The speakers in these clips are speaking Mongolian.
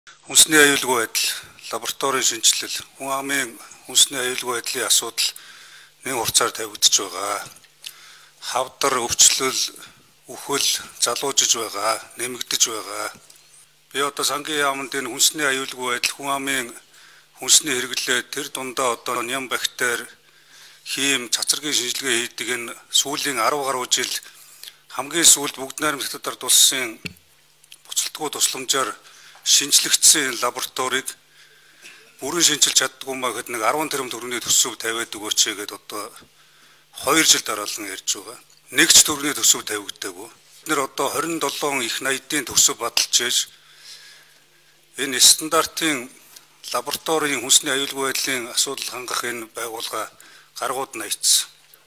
Хүнсний аюулгүй байдал, лабораторийн шинжилэл, хүн амын хүнсний аюулгүй байдлын асуудал нэг хугацаар тавигдж байгаа. Хавдар, өвчлөл, үхэл залуужиж байгаа, нэмэгдэж байгаа. Би одоо сангийн яамд энэ хүнсний аюулгүй байдал, хүн амын хүнсний хэрэглээ тэр дундаа одоо ням бактери, хийм, цацрагийн шинжилгээ хийдэг энэ сүүлийн 10 гаруй жил хамгийн сүүлд бүгд найрамдагтад тулсан буцалтгүй тусламжаар шинжлэгдсэн лабораторийг бүрэн шинжилж чаддгүй маа гэхэд нэг 10 тэрбум төгрөгийн төсөв тавиад өгөөч гэдэг одоо 2 жил дараалан ярьж байгаа. Нэг ч төгрөгийн төсөв тавигдаагүй. Бид нэр одоо 27 их 80-ийн төсөв баталж ээж энэ стандартын лабораторийн хүнсний аюулгүй байдлын асуудал хангах энэ байгууллага гаргууд наягдсан.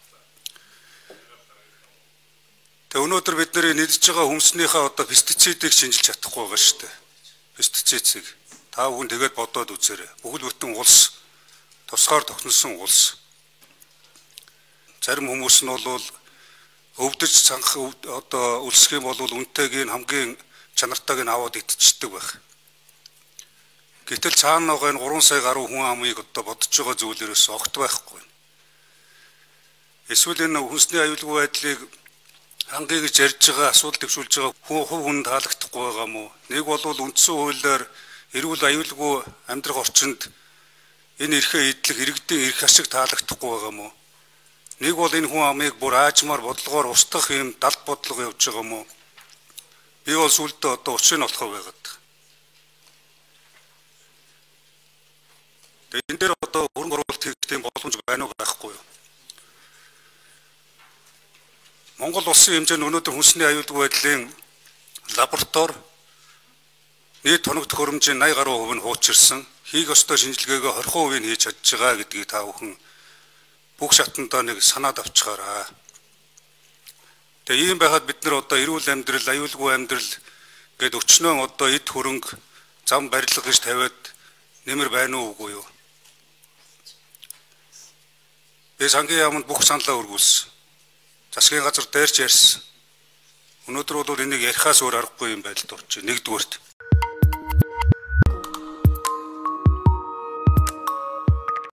Тэгээ өнөөдөр бид нэр нэдэж байгаа хүнснийхээ одоо пестицидыг шинжилж чадахгүй байгаа шүү дээ. Пестицидыг та бүхэн тэгээд бодоод үзээрэй. Бүхэл бүтэн улс тусгаар тогтносон улс. Зарим хүмүүс нь бол өвдөж цанх одоо үлсэх юм бол үнэтэйг хамгийн чанартайг нь аваад идчихдэг байх. Гэтэл цаана байгаа энэ 3 сая гаруй хүн амыг одоо бодож байгаа зүйлээрээс огт байхгүй. Эсвэл энэ хүнсний аюулгүй байдлыг хангая гэж ярьж байгаа асуудал төвшүүлж байгаа хүн таалагдахгүй байгаа мó. Нэг бол үндсэн хуулиар эрүүл аюулгүй амьдрах орчинд энэ эрхээ идэх иргэдийн эрх ашиг таалагдахгүй байгаа мó. Нэг бол энэ хүн амыг бүр аажмаар бодлогоор устгах юм далд бодлого явж байгаа мó. Би бол сүлдээ одоо учрыг нь олох байгаад. Тэгээ энэ дээр одоо хөрөнгө оруулалт хийх тийм боломж байна уу байхгүй юу? Монгол улсын хэмжээнд өнөөдөр хүнсний аюулгүй байдлын лаборатори нийт тоног төхөөрөмжийн 80 гаруй хувь нь хуучирсан. Хийх ёстой шинжилгээгээ 20% нь хийж чадж байгаа гэдгийг та бүхэн бүх шатандаа нэг санаад авчихаарай. Тэгээ ийм байхад бид нар одоо эрүүл амьдрал, аюулгүй амьдрал гэд өчнөө одоо эд хөрөнгө зам барилга гэж тавиад нэмэр байна уу үгүй юу? Би сангийн яамд бүх саналаа өргүүлсэн. Засгийн газар дээрч ярьсан. Өнөөдөр бол энийг ярихаас өөр аргагүй юм байдалд орж байна. Нэгдүгээрт